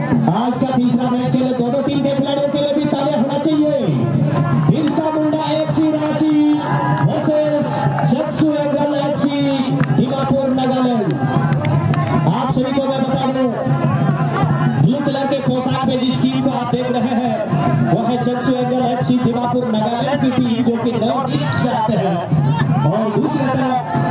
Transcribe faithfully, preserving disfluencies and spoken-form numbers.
आज का तीसरा मैच के लिए दोनों टीम के खिलाड़ियों के लिए भी तालियां होना चाहिए। Birsa Munda FC Ranchi versus Chakshu Angle FC Dimapur Nagaland. आप सभी को मैं बता दूं, ब्लू कलर के पोशाक में जिस टीम को आप देख रहे हैं वो है चक्षु एंगल एफसी दीमापुर नागालैंड की टीम, जो कि नॉर्थ ईस्ट से आते हैं। और दूसरी तरफ